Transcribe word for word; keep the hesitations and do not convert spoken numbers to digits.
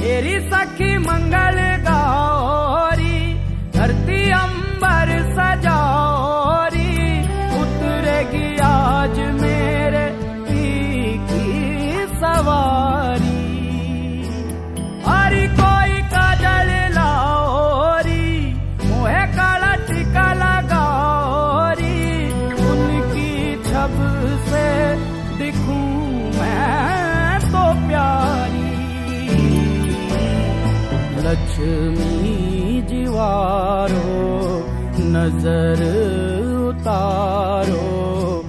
मेरी सखी मंगल गौरी, धरती अंबर सजौरी, उतरेगी आज मेरे पी की सवारी। हरी कोई काजल लाओरी, मोहे काला टीका लगाओरी, उनकी छब से दिखूं मैं तो प्यारी। लक्ष्मी जीवारो नजर उतारो,